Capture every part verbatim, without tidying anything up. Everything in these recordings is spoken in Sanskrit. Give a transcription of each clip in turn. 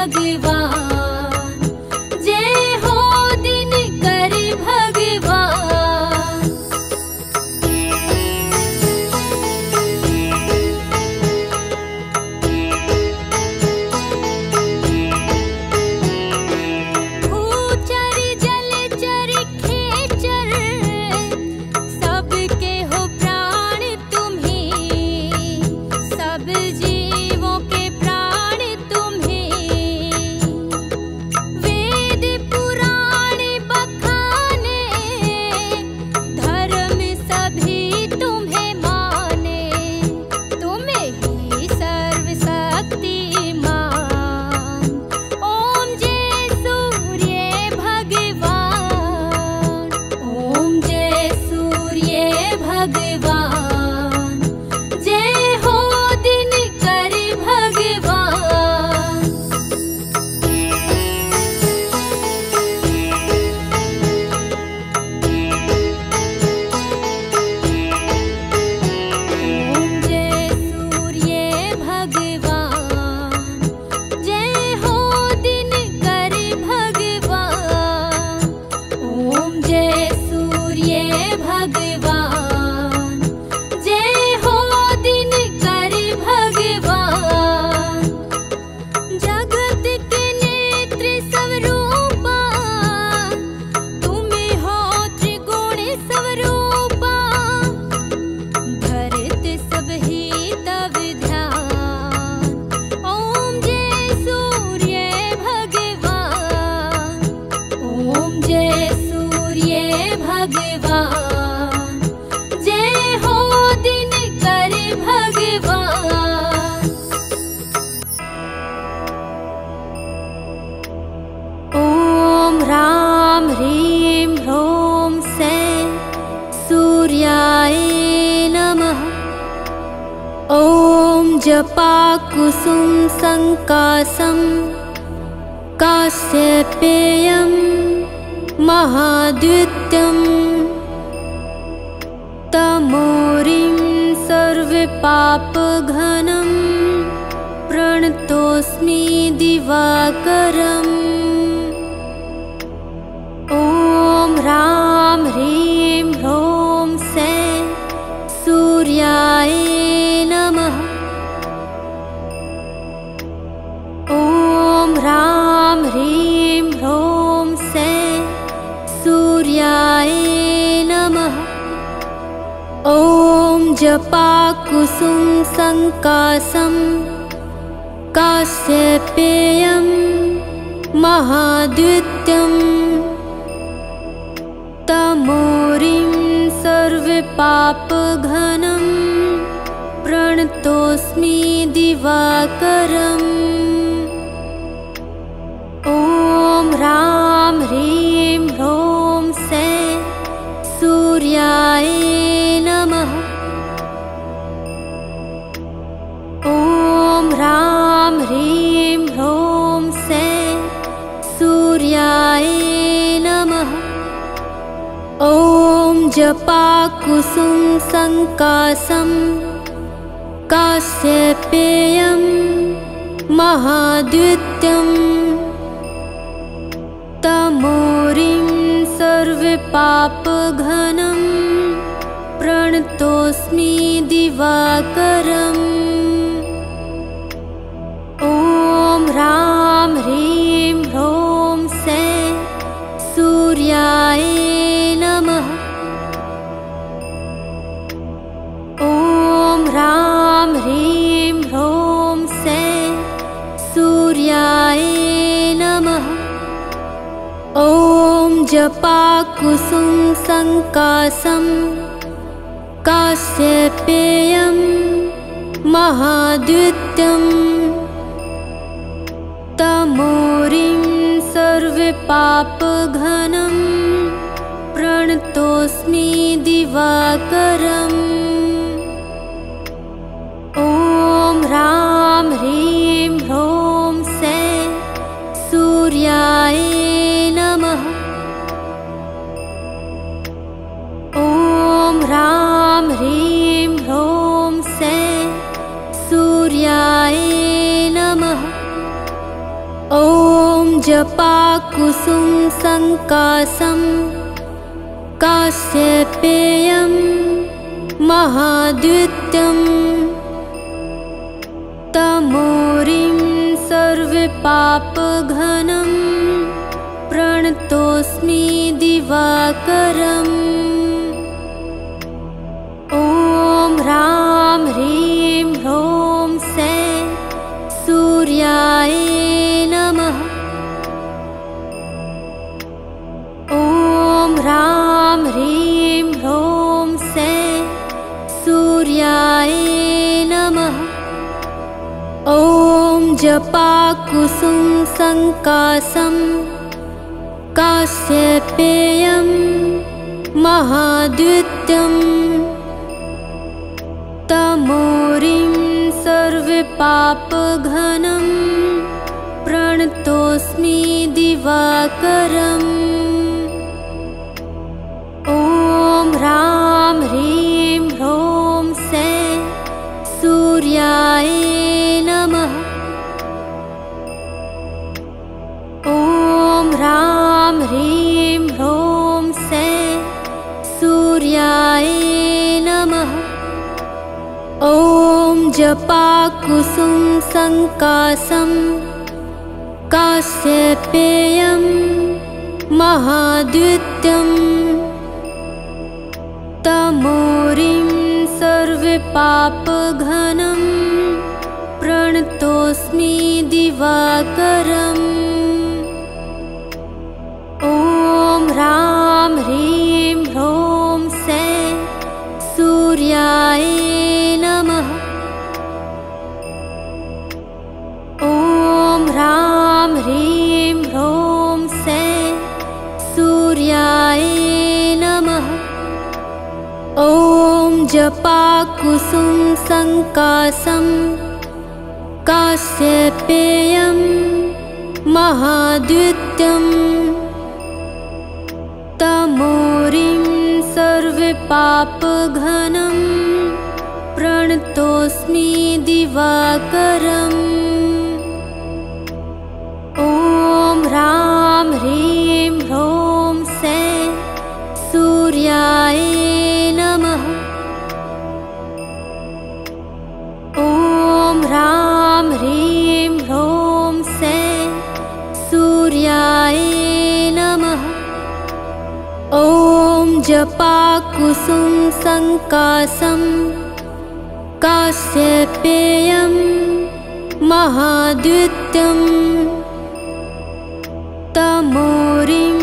भगवान, जय हो दिनकर भगवान। भूचर जलचर खेचर सबके हो प्राण तुम्हीं, सब जीवों के प्राण तुम्हीं। वेद पुराण बखाने धर्म सभी तुम्हें माने, तुम्हें ही सर्वशक्तिमान। ओम जय सूर्य भगवान, ओम जय सूर्य भगवान, जय हो दिनकर भगवान। ओम जय सूर्य भगवान, जय हो दिनकर भगवान। ओम जय सूर्य भगवान, जय हो दिनकर भगवान। जगत के नेत्र स्वरूपा, तुम्हें हो त्रिगुण स्वरूपा। धरत सब ही तव ध्यान, ओम जय सूर्य भगवान, ओम जय सूर्य भगवान, जय हो दिनकर भगवान। ओम राम ह्रीं ह्रों से सूर्याय नमः। ओम जपाकुसुम संकाशं काश्यपेयं महाद्युत्यं। तमोरिं सर्वपापघनं प्रणतोऽस्मि दिवाकरम्। ओम राम ह्रीं ह्रों से सूर्याय नमः। ओम राम ह्रीं ह्रों से सूर्याय नमः। ओम जपाकुसुम संकाशं काश्यपेयं महाद्युत्यं। तमोरिं सर्वपापघनं प्रणतोऽस्मि दिवाकरम्। ओम राम ह्रीं ह्रों से सूर्याय नमः। ओम राम ह्रीं ह्रों से सूर्याय नमः। ओम जपाकुसुम संकाशं काश्यपेयं महाद्युत्यं। तमोरिं सर्वपापघनं प्रणतोऽस्मि दिवाकरम्। ओम राम ह्रीं ह्रों से सूर्याय नमः। ओम राम ह्रीं ह्रों से सूर्याय नमः। ओम जपाकुसुम संकाशं काश्यपेयं महाद्युत्यं। तमोरिं सर्वपापघनं प्रणतोऽस्मि दिवाकरम्। ओम राम ह्रीं ह्रों से सूर्याय नमः। ओम राम ह्रीं ह्रों से सूर्याय नमः। जपाकुसुम संकासं कास्यपेयं महाद्युत्यं तमोरिं सर्वपापघनं प्रणतोऽस्मि दिवाकरम्। ॐ ह्रां ह्रीं ह्रौं से सूर्याय नमः। ॐ ह्रां ह्रीं ह्रौं से सूर्याय नमः। ॐ जपाकुसुम संकासं कास्यपेयं महाद्युत्यं तमोरिं सर्वपापघनं प्रणतोऽस्मि दिवाकरम्। ॐ ह्रां ह्रीं ह्रौं से सूर्याय नमः। ॐ ह्रां ह्रीं ह्रौं से सूर्याय नमः। ॐ जपाकुसुम संकासं कास्यपेयं महाद्युत्यं तमोरिं सर्वपापघनं प्रणतोऽस्मि दिवाकरम्। ॐ ह्रां ह्रीं ह्रौं से सूर्याय नमः। ॐ ह्रां ह्रीं ह्रौं से सूर्याय नमः। ॐ जपाकुसुम संकासं कास्यपेयं महाद्युत्यं तमोरिं सर्वपापघनं प्रणतोऽस्मि दिवाकरम्। ॐ ह्रां ह्रीं ह्रौं से सूर्याय नमः। ॐ ह्रां ह्रीं ह्रौं से सूर्याय नमः। ॐ जपाकुसुम संकासं कास्यपेयं महाद्युत्यं तमोरिं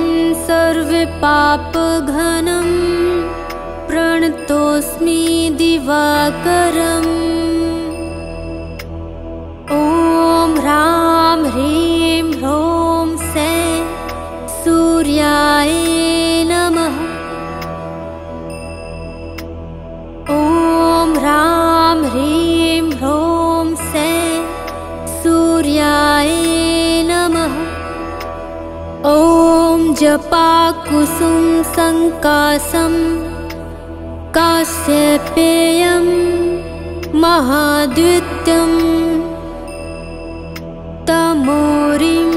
सर्वपापघनं प्रणतोऽस्मि दिवाकरम्। ॐ ह्रां ह्रीं ह्रौं से सूर्याय नमः। ॐ ह्रां ह्रीं ह्रौं से सूर्याय नमः। ॐ जपाकुसुम संकासं कास्यपेयं महाद्युत्यं तमोरिं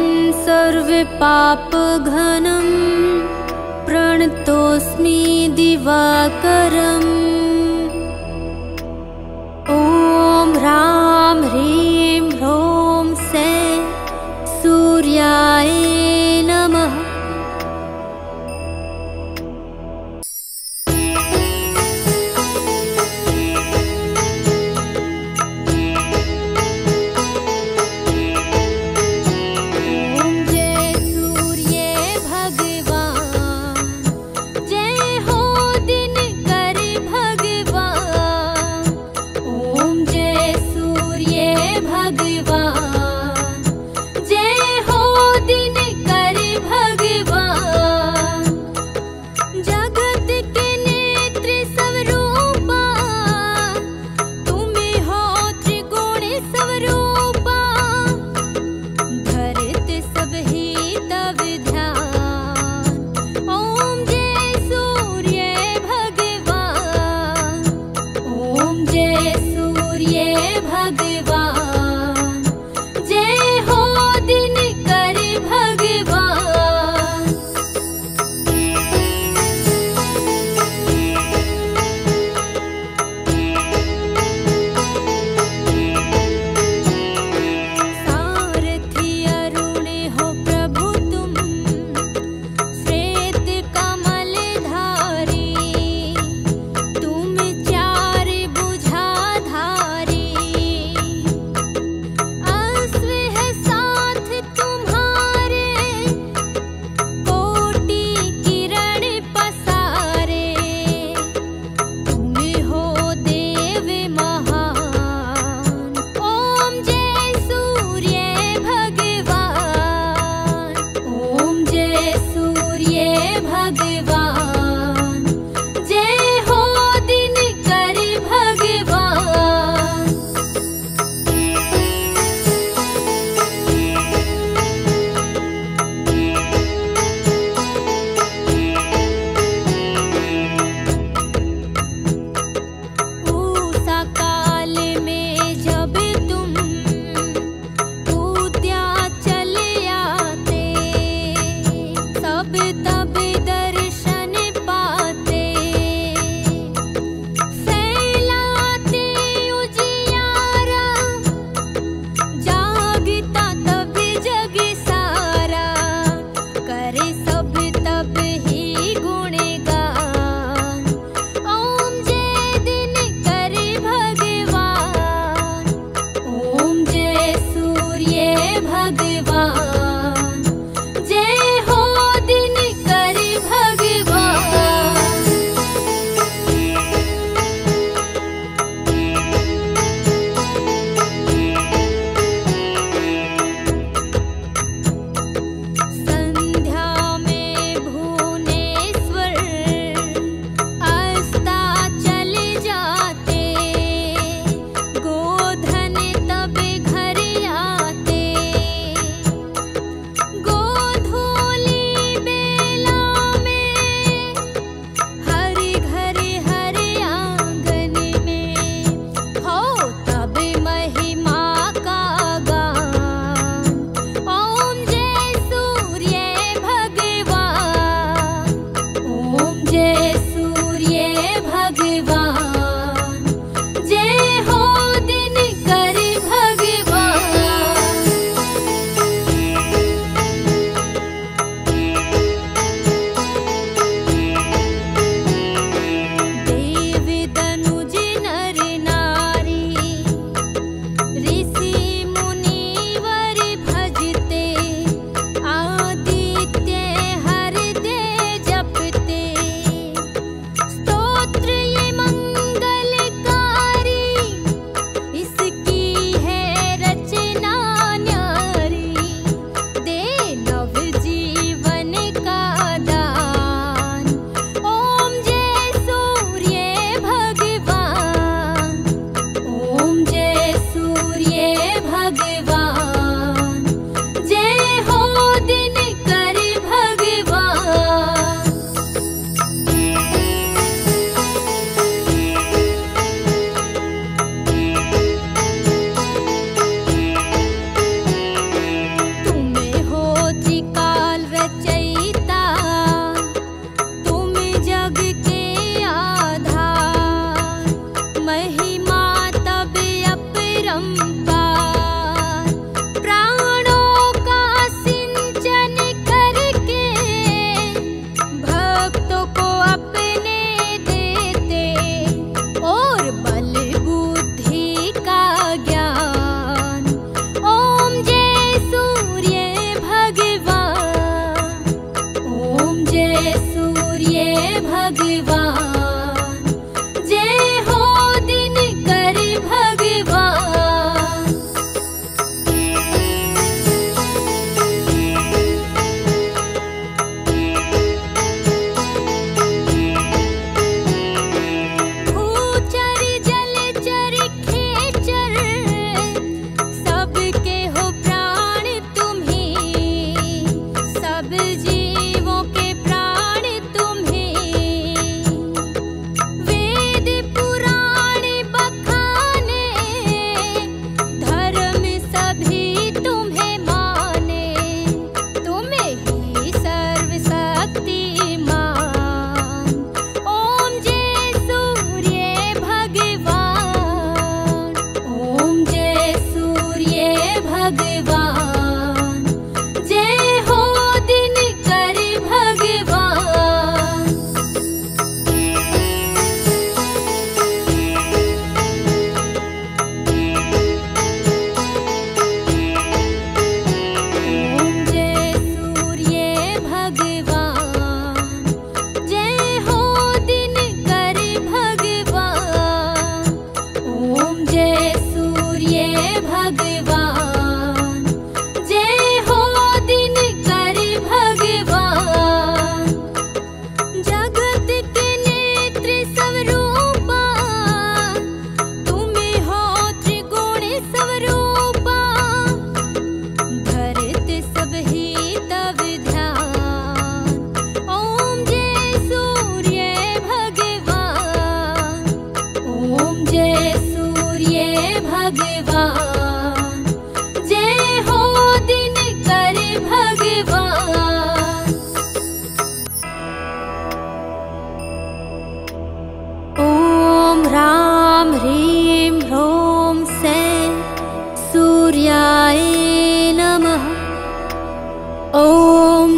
सर्वपापघनं प्रणतोऽस्मि दिवाकरम्। ॐ ह्रां ह्रीं ह्रौं से सूर्याय नमः। जय हो दिनकर भगवान।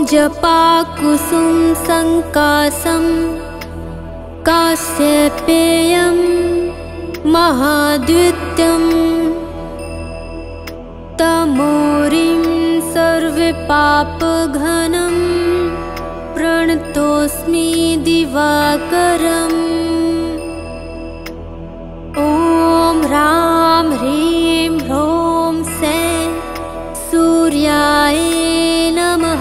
जपाकुसुम संकासं कास्यपेयं महाद्वित्यं तमोरिं सर्वपापघनं प्रणतोऽस्मि दिवाकरम्। ॐ ह्रां ह्रीं ह्रौं से सूर्याय नमः।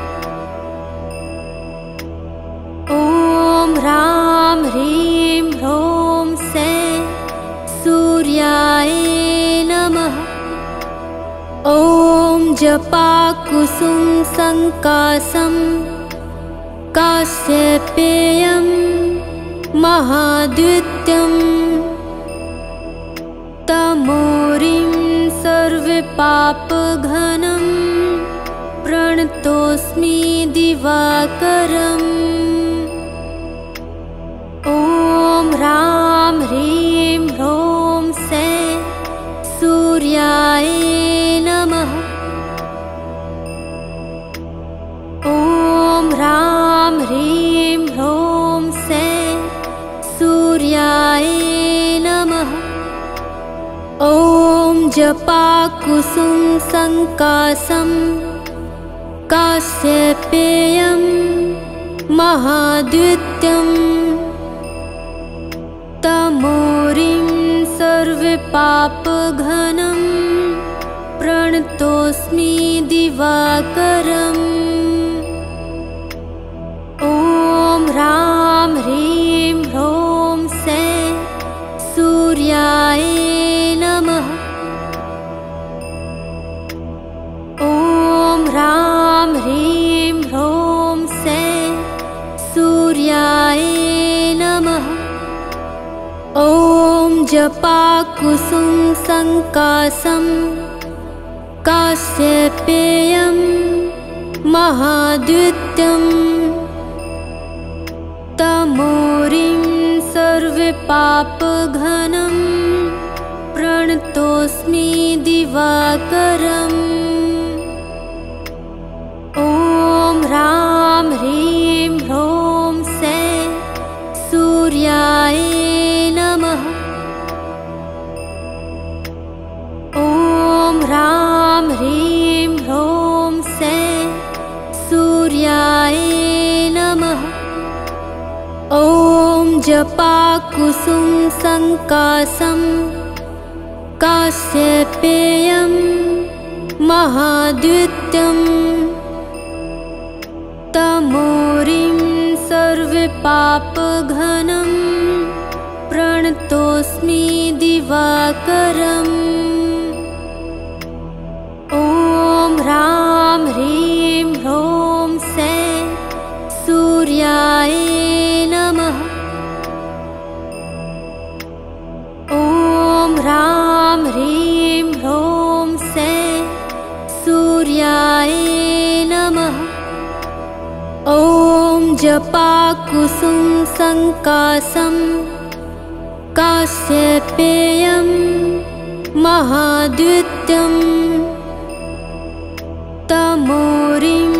ॐ ह्रां ह्रीं ह्रौं से सूर्याय नमः। ॐ जपाकुसुम संकासं कास्यपेयं महाद्वित्यं तमोरिं सर्वपापघनं प्रणतोऽस्मि दिवाकरम्। ॐ ह्रां ह्रीं ह्रौं से सूर्याय नमः। ॐ ह्रां ह्रीं ह्रौं से सूर्याय नमः। ॐ जपाकुसुम संकासं कास्यपेयं महाद्वित्यं तमोरिं सर्वपापघनं प्रणतोऽस्मि दिवाकरम्। ॐ ह्रां ह्रीं ह्रौं से सूर्याय नमः। ॐ ह्रां ह्रीं ह्रौं से सूर्याय नमः। ॐ जपाकुसुम संकासं कास्यपेयं महाद्वित्यं तमोरिं सर्वपापघनं प्रणतोऽस्मि दिवाकरम्। ॐ ह्रां ह्रीं ह्रौं से सूर्याय नमः। ॐ ह्रां ह्रीं ह्रौं से सूर्याय नमः। ॐ जपाकुसुम संकासं कास्यपेयं महाद्वित्यं तमोरिं सर्वपापघनं प्रणतोऽस्मि दिवाकरम्। ॐ ह्रां ह्रीं ह्रौं से सूर्याय नमः। ॐ ह्रां ह्रीं ह्रौं से सूर्याय नमः। ॐ जपाकुसुम संकासं कास्यपेयं महाद्वित्यं तमोरिं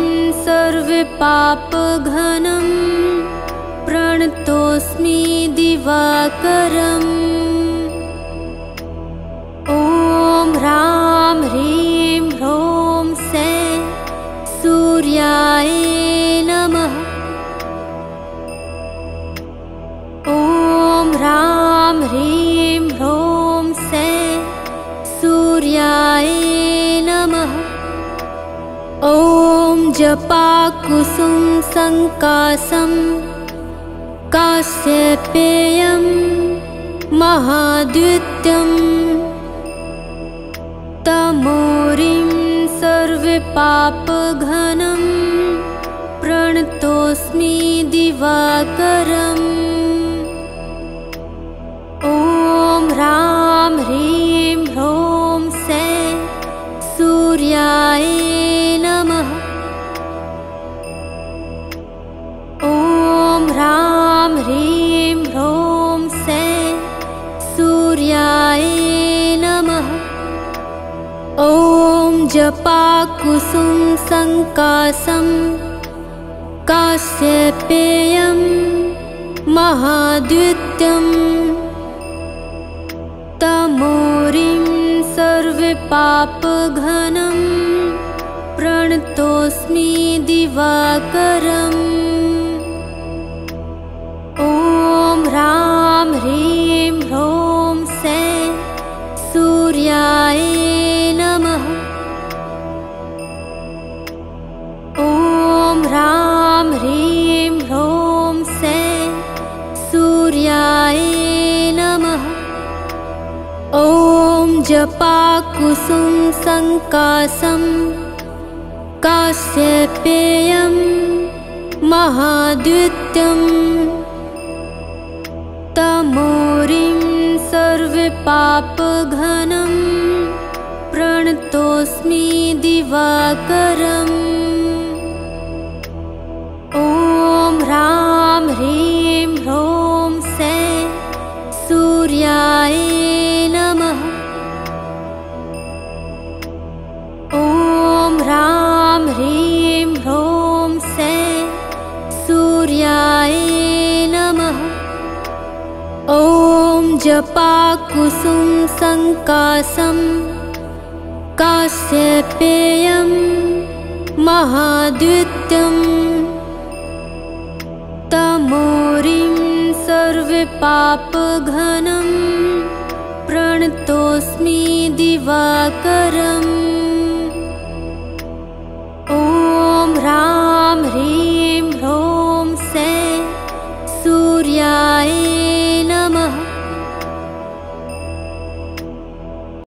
सर्वपापघनं प्रणतोऽस्मि दिवाकरम्। ॐ ह्रां ह्रीं ह्रौं से सूर्याय नमः। ॐ ह्रां ह्रीं ह्रौं से सूर्याय नमः। ॐ जपाकुसुम संकासं कास्यपेयं महाद्वित्यं तमोरिं सर्वपापघनं प्रणतोऽस्मि दिवाकरम्। ॐ ह्रां ह्रीं ह्रौं से सूर्याय नमः। ॐ ह्रां ह्रीं ह्रौं से सूर्याय नमः। ॐ जपाकुसुम संकासं कास्यपेयं महाद्युत्यं तमोरिं सर्वपापघनं प्रणतोऽस्मि दिवाकरम्। ॐ ह्रां ह्रीं ह्रौं से सूर्याय नमः। ॐ ह्रां ह्रीं ह्रौं से सूर्याय नमः। ॐ जपाकुसुम संकासं कास्यपेयं महाद्युत्यं तमोरिं सर्वपापघनं प्रणतोऽस्मि दिवाकरम्। ॐ ह्रां ह्रीं ह्रौं से सूर्याय नमः। ॐ ह्रां ह्रीं ह्रौं से सूर्याय नमः। ॐ जपाकुसुम संकासं कास्यपेयं महाद्युत्यं तमोरिं सर्वपापघनं प्रणतोऽस्मि दिवाकरम्। ॐ ह्रां ह्रीं